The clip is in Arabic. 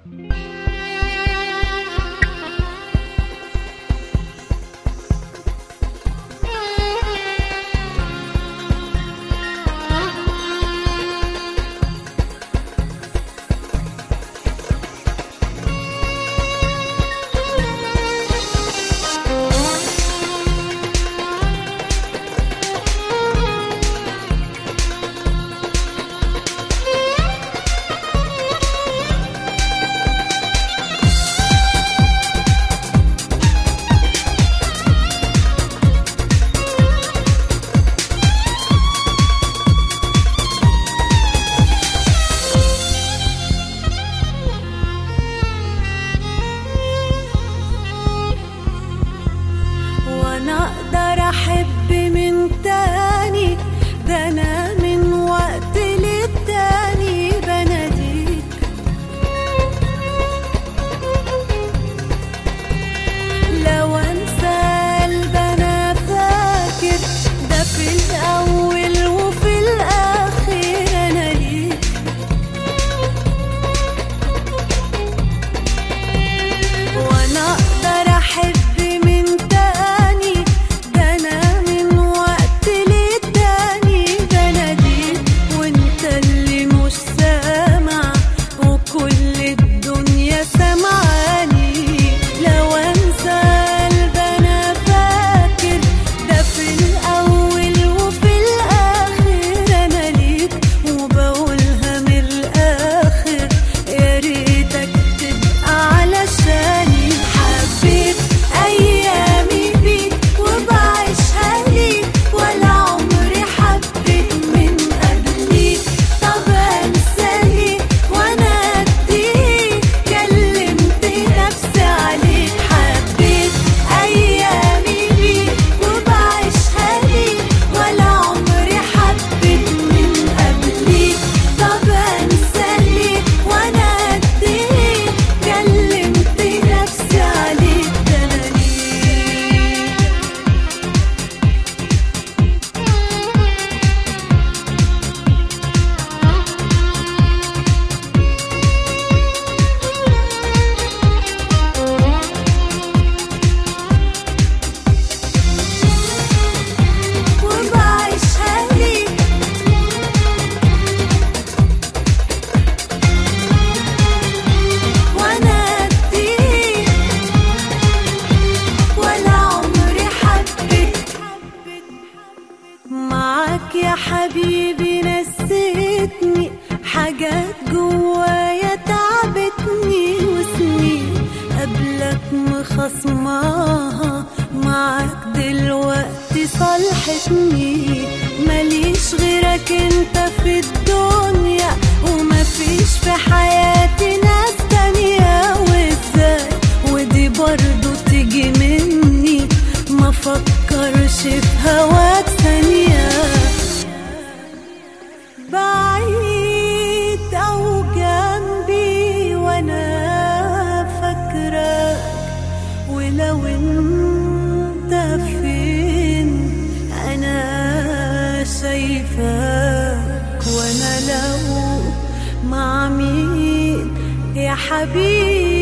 أحب من تاني، ده أنا من وقت للتاني بناديك. لو أنسى قلب أنا فاكر، ده في الأول وفي الآخر أنا ليك. وأنا أقدر أحب يا حبيبي نسيتني حاجات جوايا تعبتني، وسنين قبلك مخصماها معاك دلوقتي صالحتني. ماليش غيرك انت في الدنيا، ومفيش في حياتي ناس تانية. وازاي ودي برضو تيجي مني، ما فكرش في هواك ثانية. بعيد أو جنبي وأنا فاكرك، ولو أنت فين أنا شايفاك. وأنا لو مع مين يا حبيبي